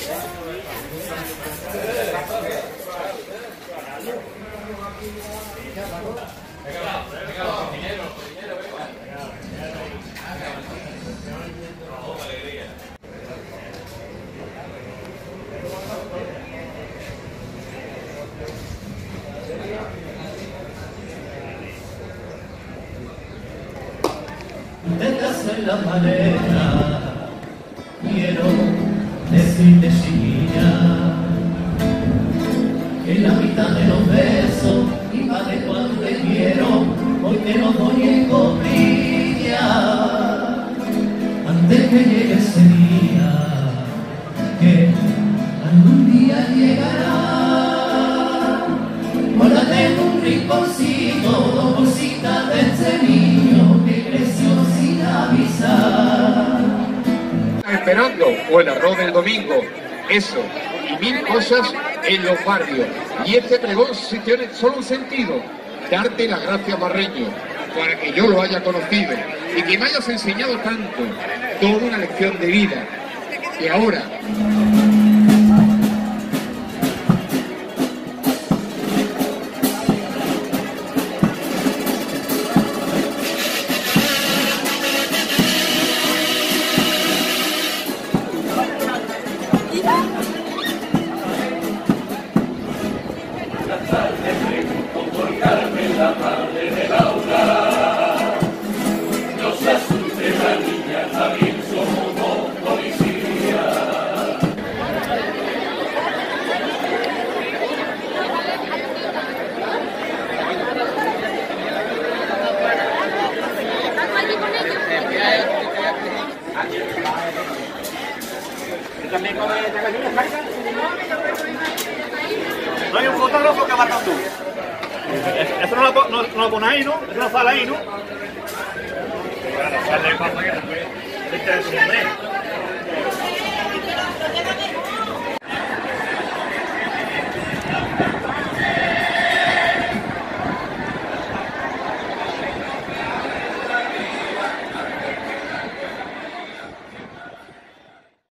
Detrás en la paleta quiero decirte, chiquilla, que la mitad de los besos y más de cuando te quiero hoy te lo doy en copilla. Antes que llegue ese día que algún día llegará, guárdate en un rinconcito dos bolsitas de este niño que creció sin avisar. Esperando, o el arroz del domingo, eso, y mil cosas en los barrios. Y este pregón tiene solo un sentido: darte las gracias, barreño, para que yo lo haya conocido y que me hayas enseñado tanto, toda una lección de vida. Y ahora... La madre de Laura, no se asuste la niña, también somos dos policías. No hay un fotógrafo que marca tú. Esto no lo pones ahí, ¿no? Esto no sale ahí, ¿no? Bueno, sale cuando quieras.